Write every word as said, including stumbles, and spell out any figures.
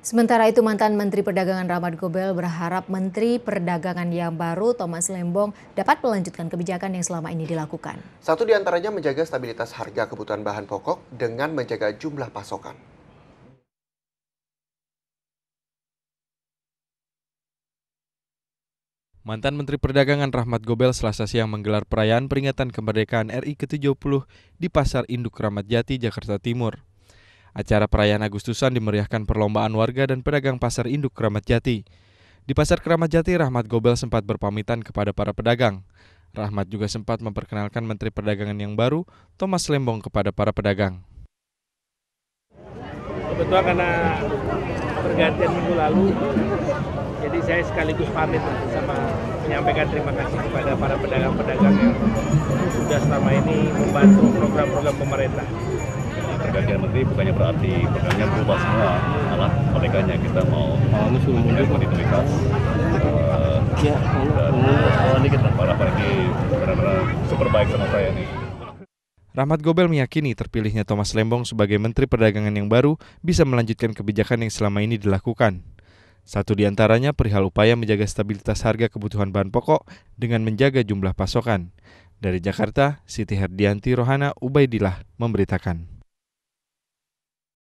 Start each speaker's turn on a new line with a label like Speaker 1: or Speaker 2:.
Speaker 1: Sementara itu, mantan Menteri Perdagangan Rahmat Gobel berharap Menteri Perdagangan yang baru Thomas Lembong dapat melanjutkan kebijakan yang selama ini dilakukan.
Speaker 2: Satu di antaranya menjaga stabilitas harga kebutuhan bahan pokok dengan menjaga jumlah pasokan.
Speaker 3: Mantan Menteri Perdagangan Rahmat Gobel Selasa siang menggelar perayaan peringatan kemerdekaan R I ke tujuh puluh di Pasar Induk Kramat Jati, Jakarta Timur. Acara perayaan Agustusan dimeriahkan perlombaan warga dan pedagang Pasar Induk Kramat Jati. Di Pasar Kramat Jati, Rahmat Gobel sempat berpamitan kepada para pedagang. Rahmat juga sempat memperkenalkan Menteri Perdagangan yang baru, Thomas Lembong, kepada para pedagang.
Speaker 4: Kebetulan karena pergantian minggu lalu, jadi saya sekaligus pamit sama menyampaikan terima kasih kepada para pedagang-pedagang yang sudah selama ini membantu program-program pemerintah.
Speaker 5: Pergantian menteri bukannya berarti programnya berubah semua, malah kebalikannya kita mau menunjukkan kontinuitas uh, ya, dan dikit lah para ini benar-benar super baik sama saya nih.
Speaker 3: Rahmat Gobel meyakini terpilihnya Thomas Lembong sebagai Menteri Perdagangan yang baru bisa melanjutkan kebijakan yang selama ini dilakukan. Satu di antaranya perihal upaya menjaga stabilitas harga kebutuhan bahan pokok dengan menjaga jumlah pasokan. Dari Jakarta, Siti Herdianti Rohana Ubaidillah memberitakan.